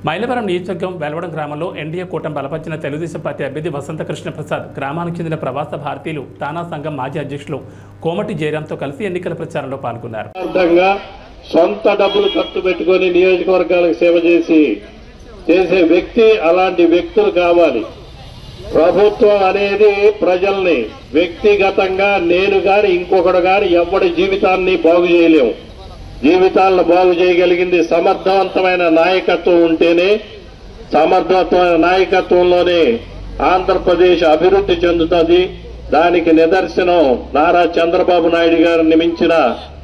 మైలవరం నియోజకవర్గం వెలవడం గ్రామంలో ఎన్డీఏ కూటమి బలపరిచిన తెలుగుదేశం పార్టీ అభ్యర్థి వసంత కృష్ణ ప్రసాద్ గ్రామానికి చెందిన ప్రవాస భారతీయులు తానా సంఘం మాజీ అధ్యక్షులు కోమటి జయరాంతో కలిసి ఎన్నికల ప్రచారంలో పాల్గొన్నారు. సొంత డబ్బులు ఖర్చు పెట్టుకొని నియోజకవర్గాలకు సేవ చేసే వ్యక్తి అలాంటి వ్యక్తులు కావాలి. ప్రభుత్వం అనేది ప్రజల్ని వ్యక్తిగతంగా నేను గాని ఇంకొకడు గాని ఎవరి జీవితాన్ని బాగు చేయలేము. జీవితాలను బాగు చేయగలిగింది సమర్థవంతమైన నాయకత్వం ఉంటేనే. సమర్థవంతమైన నాయకత్వంలోనే ఆంధ్రప్రదేశ్ అభివృద్ధి చెందుతుంది. దానికి నిదర్శనం నారా చంద్రబాబు నాయుడు గారిని మించిన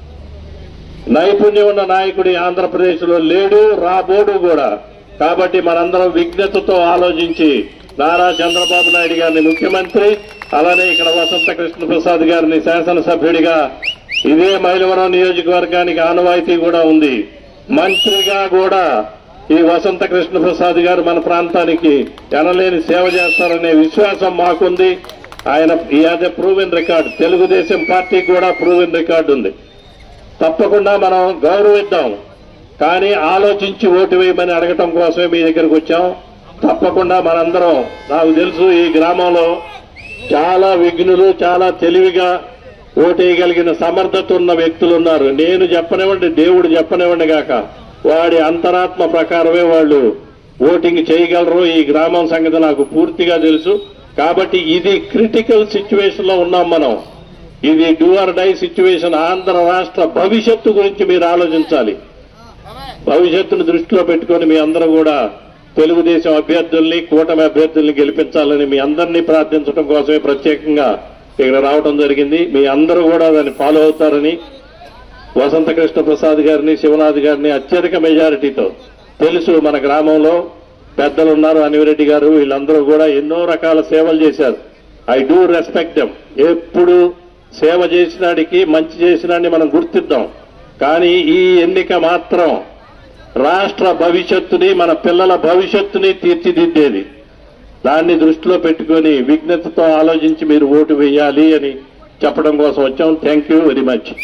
నైపుణ్యం ఉన్న నాయకుడి ఆంధ్రప్రదేశ్ లో లేడు, రాబోడు కూడా. కాబట్టి మనందరం విజ్ఞతతో ఆలోచించి నారా చంద్రబాబు నాయుడు గారిని ముఖ్యమంత్రి, అలానే ఇక్కడ వసంత కృష్ణ ప్రసాద్ గారిని శాసనసభ్యుడిగా, ఇదే మైలవరం నియోజకవర్గానికి ఆనవాయితీ కూడా ఉంది. మంత్రిగా కూడా ఈ వసంత కృష్ణ ప్రసాద్ గారు మన ప్రాంతానికి ఎనలేని సేవ చేస్తారనే విశ్వాసం మాకుంది. ఆయన ఈ అదే ప్రూవెన్ రికార్డు, తెలుగుదేశం పార్టీకి కూడా ప్రూవెన్ రికార్డు ఉంది. తప్పకుండా మనం గౌరవిద్దాం, కానీ ఆలోచించి ఓటు వేయమని అడగటం కోసమే మీ దగ్గరకు వచ్చాం. తప్పకుండా మనందరం, నాకు తెలుసు ఈ గ్రామంలో చాలా విఘ్నులు, చాలా తెలివిగా ఓటేయగలిగిన సమర్థత ఉన్న వ్యక్తులు ఉన్నారు. నేను చెప్పనివ్వండి, దేవుడు చెప్పనివ్వండి గాక, వాడి అంతరాత్మ ప్రకారమే వాళ్ళు ఓటింగ్ చేయగలరు. ఈ గ్రామం సంగతి నాకు పూర్తిగా తెలుసు. కాబట్టి ఇది క్రిటికల్ సిచ్యువేషన్ లో ఉన్నాం మనం. ఇది do or die situation. Andhra రాష్ట్ర భవిష్యత్తు గురించి మీరు ఆలోచించాలి. భవిష్యత్తును దృష్టిలో పెట్టుకొని మీ అందరూ కూడా తెలుగుదేశం అభ్యర్థుల్ని, కూటమి అభ్యర్థుల్ని గెలిపించాలని మీ అందరినీ ప్రార్థించడం కోసమే ప్రత్యేకంగా ఇక్కడ రావడం జరిగింది. మీ అందరూ కూడా దాన్ని ఫాలో అవుతారని, వసంత కృష్ణ ప్రసాద్ గారిని, శివనాథ్ గారిని అత్యధిక మెజారిటీతో తెలుసు. మన గ్రామంలో పెద్దలు ఉన్నారు, అనివిరెడ్డి గారు, వీళ్ళందరూ కూడా ఎన్నో రకాల సేవలు చేశారు. I do respect them. ఎప్పుడు సేవ చేసినాడికి, మంచి చేసినాడిని మనం గుర్తిద్దాం. కానీ ఈ ఎన్నిక మాత్రం రాష్ట్ర భవిష్యత్తుని, మన పిల్లల భవిష్యత్తుని తీర్చిదిద్దేది. దాన్ని దృష్టిలో పెట్టుకొని విజ్ఞతతో ఆలోచించి మీరు ఓటు వేయాలి అని చెప్పడం కోసం వచ్చాం. Thank you very much.